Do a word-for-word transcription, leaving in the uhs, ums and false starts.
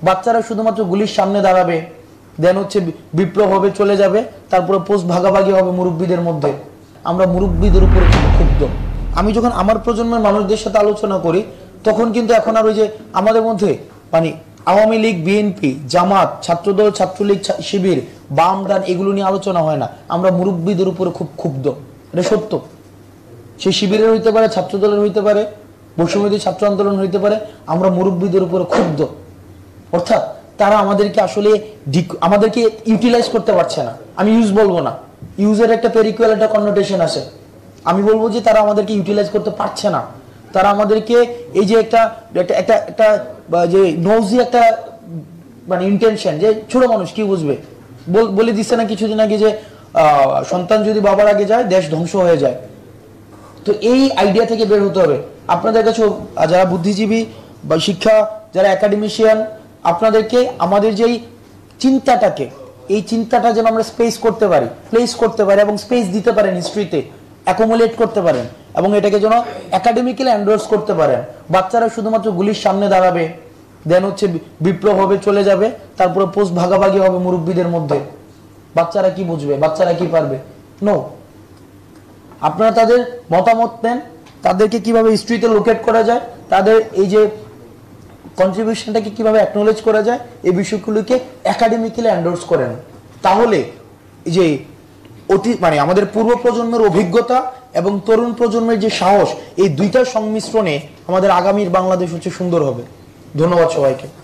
বাচ্চারা শুধুমাত্র গুলির সামনে দাঁড়াবে, দেন হচ্ছে বিপ্লব হবে, চলে যাবে, তারপরে পোস্ট ভাগাভাগি হবে মুরব্বীদের মধ্যে। আমরা মুরব্বীদের উপরে ক্ষুব্ধ। আমি যখন আমার প্রজন্মের মানুষদের সাথে আলোচনা করি তখন কিন্তু এখন আর ওই যে আমাদের মধ্যে মানে আওয়ামী লীগ, বিএনপি, জামাত, ছাত্রদল, ছাত্রলীগ, শিবির, বাম, ডান এগুলো নিয়ে আলোচনা হয় না। আমরা মুরব্বীদের উপরে খুব ক্ষুব্ধ। এটা সত্য। সে শিবিরের হইতে পারে, ছাত্রদলের হইতে পারে, বৈষম্যবিরোধী ছাত্র আন্দোলন হইতে পারে। আমরা মুরব্বীদের উপরে ক্ষুব্ধ। অর্থাৎ তারা আমাদেরকে আসলে আমাদেরকে ইউটিলাইজ করতে পারছে না। আমি ইউজ বলবো না, ইউজের একটা পেরিকুয়াল একটা কননোটেশন আছে। আমি বলবো যে তারা আমাদেরকে ইউটিলাইজ করতে পারছে না। তারা আমাদেরকে এই যে একটা একটা একটা যে নৌজি একটা মানে ইন্টেনশন, যে ছোট মানুষ কি বুঝবে, বলে দিচ্ছে না কিছুদিন আগে যে সন্তান যদি বাবার আগে যায় দেশ ধ্বংস হয়ে যায়। তো এই আইডিয়া থেকে বের হতে হবে। আপনাদের কাছে যারা বুদ্ধিজীবী বা শিক্ষা, যারা একাডেমিশিয়ান, আপনাদেরকে আমাদের যেই চিন্তাটাকে, এই চিন্তাটা যেন আমরা স্পেস করতে পারি, প্লেস করতে পারি এবং স্পেস দিতে পারেন, হিস্ট্রিতে অ্যাকোমোলেট করতে পারেন এবং এটাকে যেন একাডেমিক্যালি এন্ডোর্স করতে পারেন। বাচ্চারা শুধুমাত্র গুলির সামনে দাঁড়াবে, দেন হচ্ছে বিপ্লব হবে, চলে যাবে, তারপরে পোস্ট ভাগাভাগি হবে মুরব্বীদের মধ্যে। বাচ্চারা কি বুঝবে? বাচ্চারা কি পারবে? নো। আপনারা তাদের মতামত নেন, তাদেরকে কিভাবে হিস্ট্রিতে লোকেট করা যায়, তাদের এই যে কন্ট্রিবিউশনটাকে কিভাবে অ্যাকনোলেজ করা যায়, এই বিষয়গুলোকে একাডেমিক্যালি এন্ডোর্স করেন। তাহলে যে অতি মানে আমাদের পূর্ব প্রজন্মের অভিজ্ঞতা এবং তরুণ প্রজন্মের যে সাহস, এই দুইটার সংমিশ্রণে আমাদের আগামীর বাংলাদেশ হচ্ছে সুন্দর হবে। ধন্যবাদ সবাইকে।